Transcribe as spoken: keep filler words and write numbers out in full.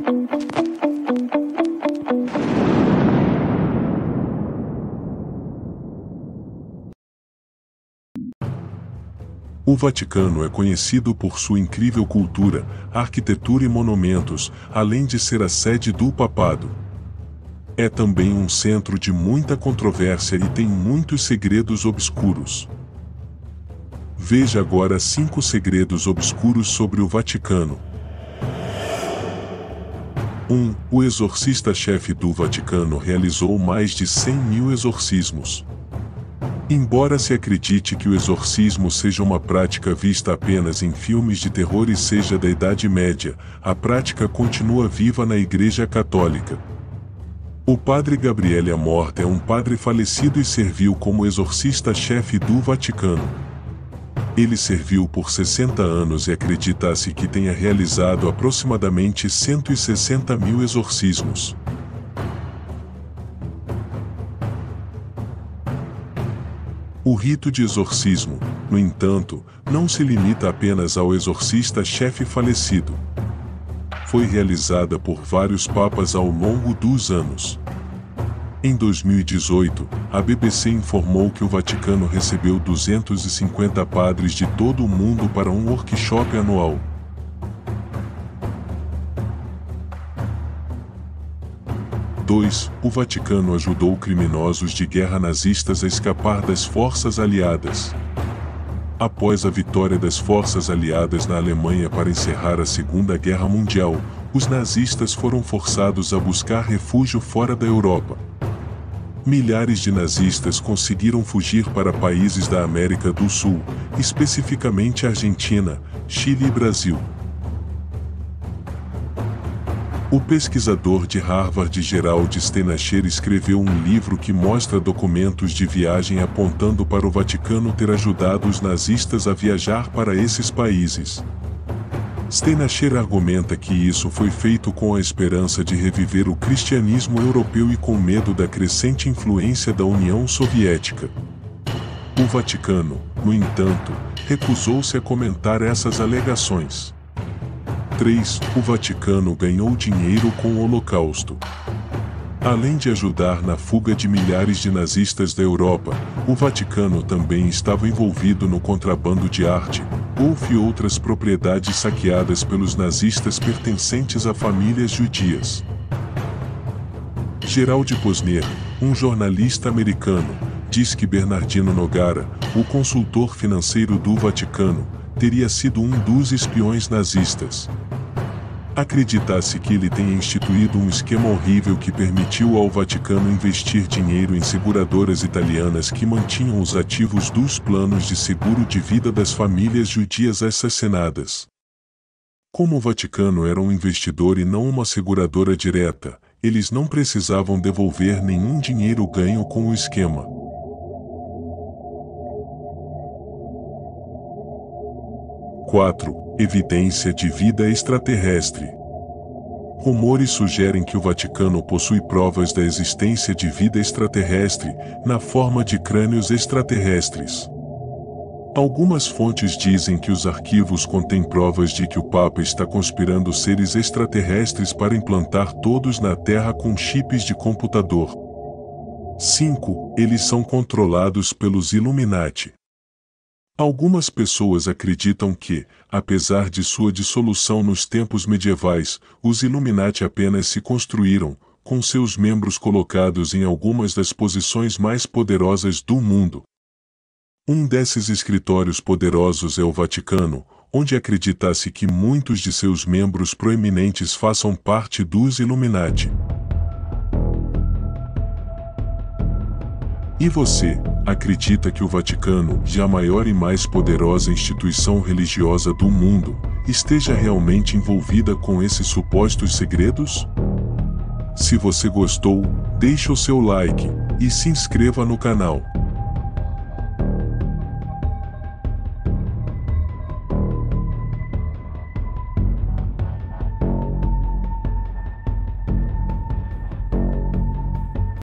O Vaticano é conhecido por sua incrível cultura, arquitetura e monumentos, além de ser a sede do papado. É também um centro de muita controvérsia e tem muitos segredos obscuros. Veja agora cinco segredos obscuros sobre o Vaticano. um. O exorcista-chefe do Vaticano realizou mais de cem mil exorcismos. Embora se acredite que o exorcismo seja uma prática vista apenas em filmes de terror e seja da Idade Média, a prática continua viva na Igreja Católica. O padre Gabriele Amorth é um padre falecido e serviu como exorcista-chefe do Vaticano. Ele serviu por sessenta anos e acredita-se que tenha realizado aproximadamente cento e sessenta mil exorcismos. O rito de exorcismo, no entanto, não se limita apenas ao exorcista-chefe falecido. Foi realizada por vários papas ao longo dos anos. Em dois mil e dezoito, a B B C informou que o Vaticano recebeu duzentos e cinquenta padres de todo o mundo para um workshop anual. dois. O Vaticano ajudou criminosos de guerra nazistas a escapar das forças aliadas. Após a vitória das forças aliadas na Alemanha para encerrar a Segunda Guerra Mundial, os nazistas foram forçados a buscar refúgio fora da Europa. Milhares de nazistas conseguiram fugir para países da América do Sul, especificamente Argentina, Chile e Brasil. O pesquisador de Harvard Gerald Steinacher escreveu um livro que mostra documentos de viagem apontando para o Vaticano ter ajudado os nazistas a viajar para esses países. Steinacher argumenta que isso foi feito com a esperança de reviver o cristianismo europeu e com medo da crescente influência da União Soviética. O Vaticano, no entanto, recusou-se a comentar essas alegações. três. O Vaticano ganhou dinheiro com o Holocausto. Além de ajudar na fuga de milhares de nazistas da Europa, o Vaticano também estava envolvido no contrabando de arte, golfe e outras propriedades saqueadas pelos nazistas pertencentes a famílias judias. Gerald Posner, um jornalista americano, diz que Bernardino Nogara, o consultor financeiro do Vaticano, teria sido um dos espiões nazistas. Acredita-se que ele tenha instituído um esquema horrível que permitiu ao Vaticano investir dinheiro em seguradoras italianas que mantinham os ativos dos planos de seguro de vida das famílias judias assassinadas. Como o Vaticano era um investidor e não uma seguradora direta, eles não precisavam devolver nenhum dinheiro ganho com o esquema. quatro. Evidência de vida extraterrestre. Rumores sugerem que o Vaticano possui provas da existência de vida extraterrestre, na forma de crânios extraterrestres. Algumas fontes dizem que os arquivos contêm provas de que o Papa está conspirando seres extraterrestres para implantar todos na Terra com chips de computador. cinco. Eles são controlados pelos Illuminati. Algumas pessoas acreditam que, apesar de sua dissolução nos tempos medievais, os Illuminati apenas se construíram, com seus membros colocados em algumas das posições mais poderosas do mundo. Um desses escritórios poderosos é o Vaticano, onde acredita-se que muitos de seus membros proeminentes façam parte dos Illuminati. E você, acredita que o Vaticano, a maior e mais poderosa instituição religiosa do mundo, esteja realmente envolvida com esses supostos segredos? Se você gostou, deixe o seu like e se inscreva no canal.